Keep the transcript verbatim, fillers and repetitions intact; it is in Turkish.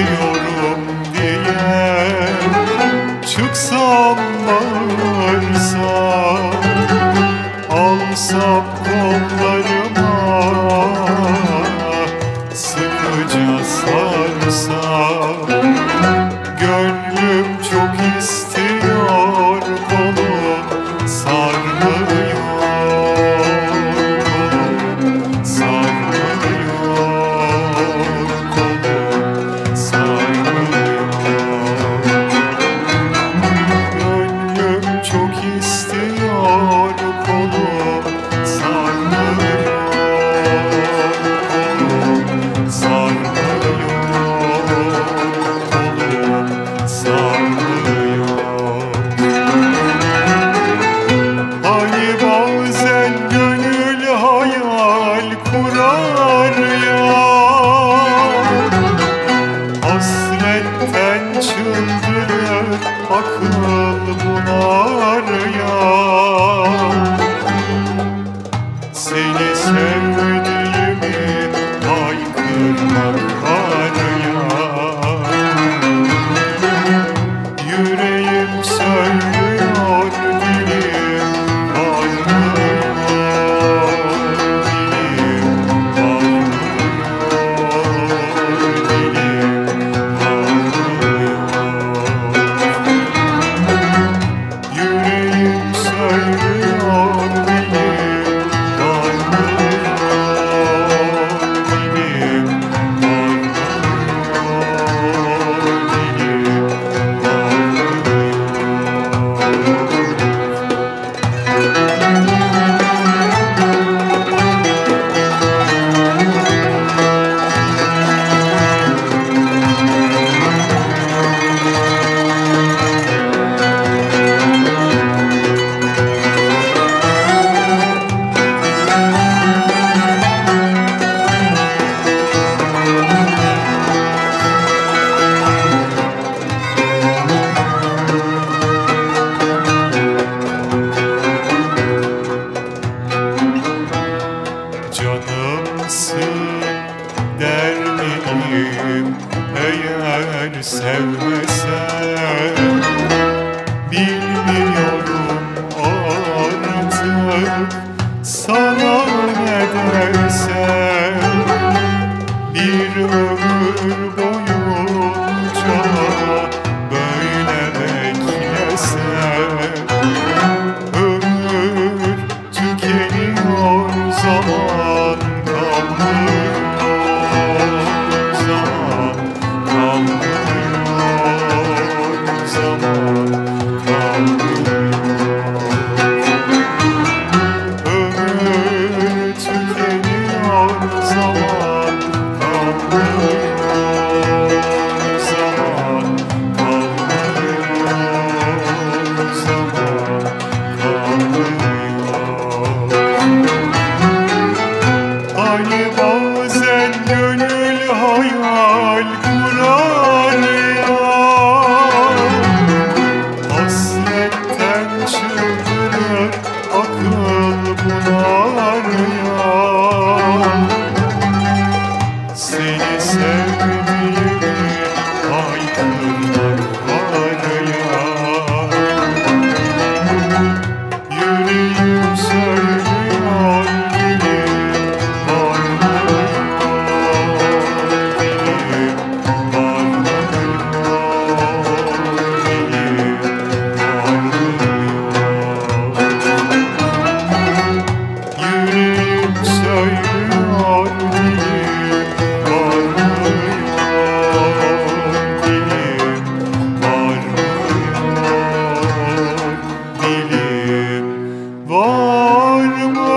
bilmiyorum diye çıksam bağırsam, alsam kollarıma sıkıca sarsam, gönlüm çok istiyor, kolum sarmıyor, kolum sarmıyor, kolum sarmıyor. Gönlüm çok istiyor, kolum sarmıyor, kolum sarmıyor, kolum sarmıyor. Hani bazen gönül hayal kurar ya, hasretten çıldırır, akıl bular ya. Seni sevdiğimi haykırmak var ya. Yüreğim söylüyor, dilim varmıyor, dilim varmıyor, dilim varmıyor. Yüreğim söylüyor, dilim varmıyor, dilim canımsın der miyim eğer sevmesen? Bilmiyorum artık sana ne dersem. Bir ömür boyunca böyle beklesem, ömür tükeniyor, zaman kalmıyor, zaman kalmıyor, zaman kalmıyor. Ömür tükeniyor, zaman kalmıyor, zaman kalmıyor, zaman kalmıyor. Hani bazen gönül hayal kurar ya, hasretten çıldırır, akıl bular ya. Seni sevdiğimi haykırmak var ya. Yüreğim söylüyor, dilim varmıyor, dilim varmıyor, dilim varmıyor. Yüreğim söylüyor, dilim varmıyor, dilim varmıyor, dilim varmıyor.